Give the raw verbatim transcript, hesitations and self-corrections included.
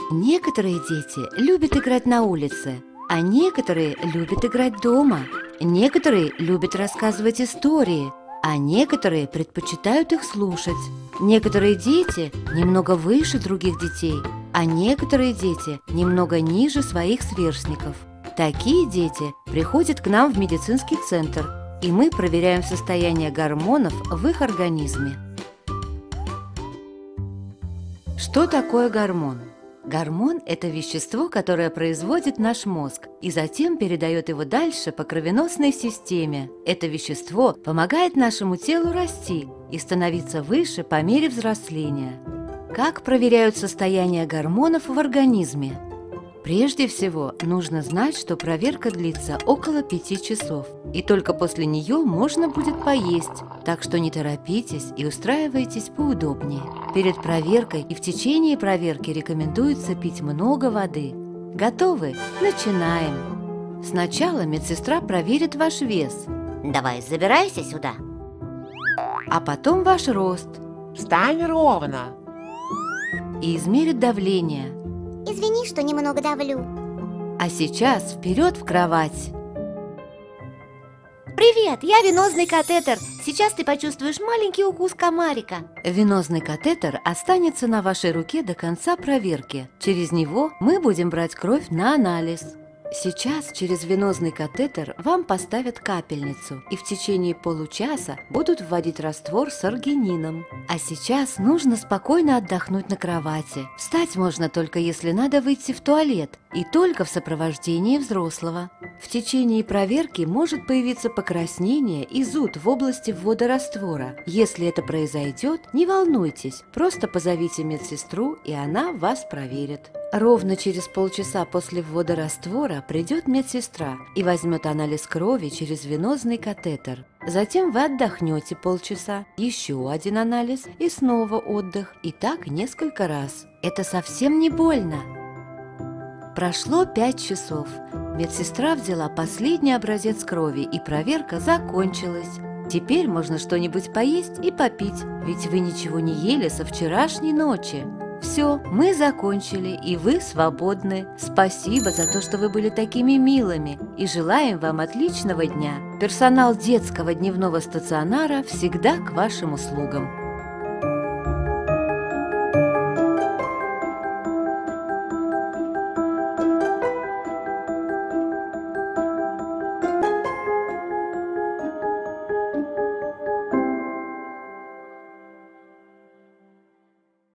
Некоторые дети любят играть на улице, а некоторые любят играть дома. Некоторые любят рассказывать истории, а некоторые предпочитают их слушать. Некоторые дети немного выше других детей, а некоторые дети немного ниже своих сверстников. Такие дети приходят к нам в медицинский центр, и мы проверяем состояние гормонов в их организме. Что такое гормон? Гормон – это вещество, которое производит наш мозг и затем передает его дальше по кровеносной системе. Это вещество помогает нашему телу расти и становиться выше по мере взросления. Как проверяют состояние гормонов в организме? Прежде всего, нужно знать, что проверка длится около пяти часов, и только после нее можно будет поесть, так что не торопитесь и устраивайтесь поудобнее. Перед проверкой и в течение проверки рекомендуется пить много воды. Готовы? Начинаем! Сначала медсестра проверит ваш вес. Давай, забирайся сюда. А потом ваш рост. Встань ровно. И измерит давление. Извини, что немного давлю. А сейчас вперед в кровать. Привет, я венозный катетер. Сейчас ты почувствуешь маленький укус комарика. Венозный катетер останется на вашей руке до конца проверки. Через него мы будем брать кровь на анализ. Сейчас через венозный катетер вам поставят капельницу и в течение получаса будут вводить раствор с аргинином. А сейчас нужно спокойно отдохнуть на кровати. Встать можно только если надо выйти в туалет и только в сопровождении взрослого. В течение проверки может появиться покраснение и зуд в области ввода раствора. Если это произойдет, не волнуйтесь, просто позовите медсестру, и она вас проверит. Ровно через полчаса после ввода раствора придет медсестра и возьмет анализ крови через венозный катетер. Затем вы отдохнете полчаса, еще один анализ и снова отдых. И так несколько раз. Это совсем не больно. Прошло пять часов. Медсестра взяла последний образец крови, и проверка закончилась. Теперь можно что-нибудь поесть и попить, ведь вы ничего не ели со вчерашней ночи. Все, мы закончили, и вы свободны. Спасибо за то, что вы были такими милыми, и желаем вам отличного дня. Персонал детского дневного стационара всегда к вашим услугам.